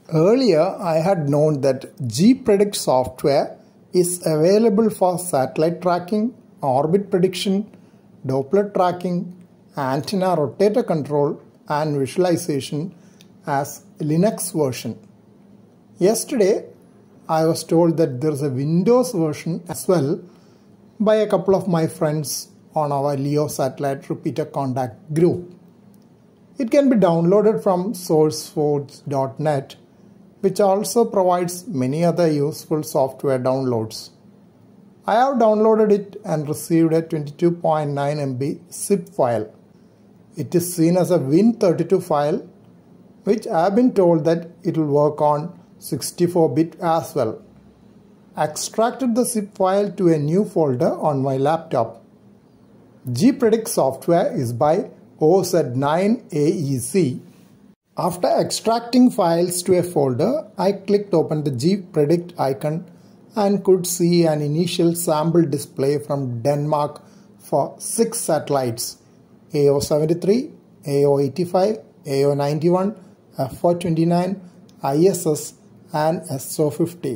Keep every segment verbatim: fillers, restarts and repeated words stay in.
Earlier, I had known that Gpredict software is available for satellite tracking, orbit prediction, Doppler tracking, antenna rotator control, and visualization as Linux version. Yesterday, I was told that there is a Windows version as well by a couple of my friends on our LEO Satellite Repeater Contact group. It can be downloaded from sourceforge dot net, which also provides many other useful software downloads. I have downloaded it and received a twenty-two point nine megabyte zip file. It is seen as a Win thirty-two file, which I have been told that it will work on sixty-four bit as well. I extracted the zip file to a new folder on my laptop. Gpredict software is by O Z nine A E C. After extracting files to a folder, I clicked open the Gpredict icon and could see an initial sample display from Denmark for six satellites: A O seventy-three, A O eighty-five, A O ninety-one, F four twenty-nine, I S S and S O fifty.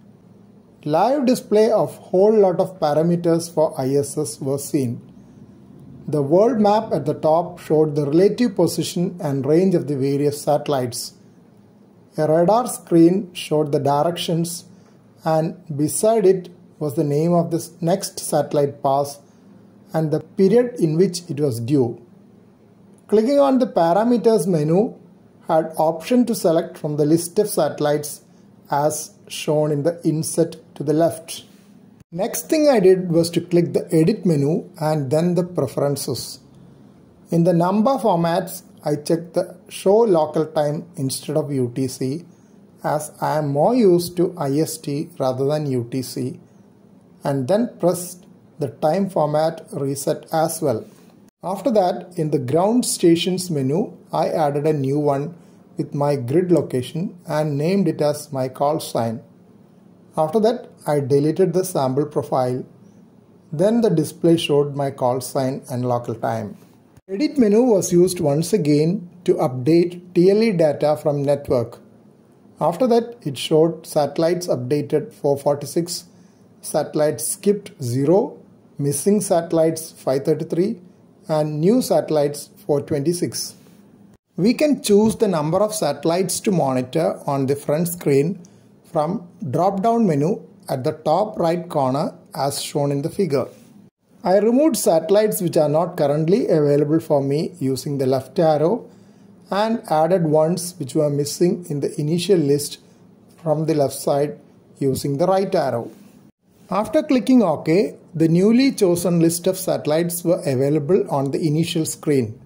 Live display of whole lot of parameters for I S S was seen. The world map at the top showed the relative position and range of the various satellites. A radar screen showed the directions, and beside it was the name of the next satellite pass and the period in which it was due. Clicking on the parameters menu had option to select from the list of satellites as shown in the inset to the left. Next thing I did was to click the edit menu and then the preferences. In the number formats, I checked the show local time instead of U T C, as I am more used to I S T rather than U T C, and then pressed the time format reset as well. After that, in the ground stations menu, I added a new one with my grid location and named it as my call sign. After that, I deleted the sample profile. Then the display showed my call sign and local time. Edit menu was used once again to update T L E data from network. After that, it showed satellites updated four forty-six, satellites skipped zero, missing satellites five thirty-three, and new satellites four twenty-six. We can choose the number of satellites to monitor on the front screen from drop-down menu at the top right corner as shown in the figure. I removed satellites which are not currently available for me using the left arrow and added ones which were missing in the initial list from the left side using the right arrow. After clicking OK, the newly chosen list of satellites were available on the initial screen.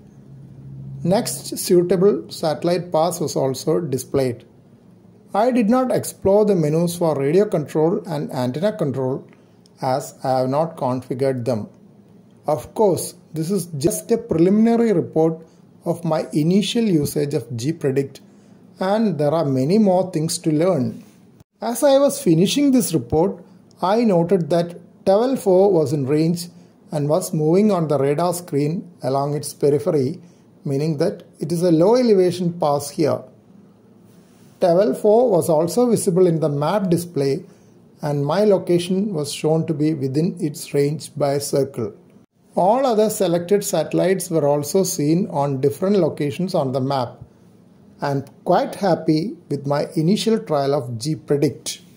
Next suitable satellite pass was also displayed. I did not explore the menus for radio control and antenna control as I have not configured them. Of course, this is just a preliminary report of my initial usage of Gpredict, and there are many more things to learn. As I was finishing this report, I noted that T W L four was in range and was moving on the radar screen along its periphery, meaning that it is a low elevation pass here. T W L four was also visible in the map display, and my location was shown to be within its range by a circle. All other selected satellites were also seen on different locations on the map. I am quite happy with my initial trial of Gpredict.